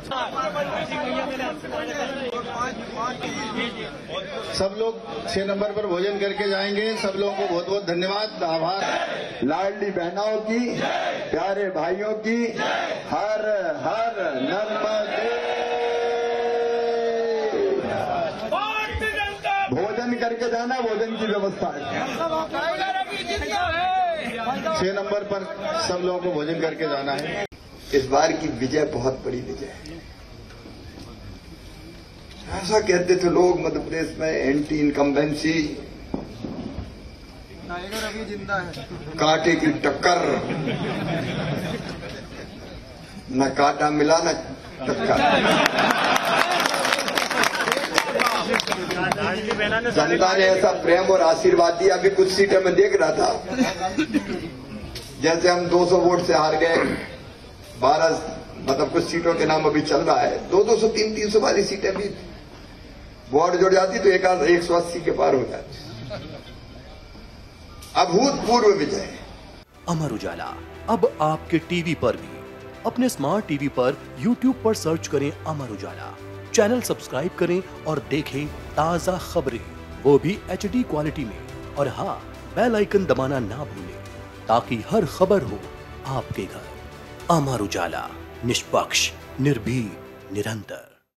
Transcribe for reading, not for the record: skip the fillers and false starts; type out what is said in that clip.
सब लोग 6 नंबर पर भोजन करके जाएंगे। सब लोगों को बहुत बहुत धन्यवाद, आभार। लाडली बहनों की, प्यारे भाइयों की, हर हर नर्मदे। भोजन करके जाना, भोजन की व्यवस्था है। 6 नंबर पर सब लोगों को भोजन करके जाना है। इस बार की विजय बहुत बड़ी विजय है। ऐसा कहते थे लोग मध्य प्रदेश में एंटी इनकम्बेंसी, टाइगर अभी जिंदा है, कांटे की टक्कर, न कांटा मिला न टक्कर। जनता ने ऐसा प्रेम और आशीर्वाद दिया। अभी कुछ सीटें में देख रहा था, जैसे हम 200 वोट से हार गए, 12 मतलब कुछ सीटों के नाम अभी चल रहा है, 200 300 वाली सीटें भी वोट जुड़ जाती तो 180 के पार हो जाती। अभूतपूर्व विजय। अमर उजाला अब आपके टीवी पर भी। अपने स्मार्ट टीवी पर YouTube पर सर्च करें अमर उजाला, चैनल सब्सक्राइब करें और देखें ताजा खबरें, वो भी HD क्वालिटी में। और हाँ, बेल आइकन दबाना ना भूलें ताकि हर खबर हो आपके घर। अमर उजाला, निष्पक्ष, निर्भीक, निरंतर।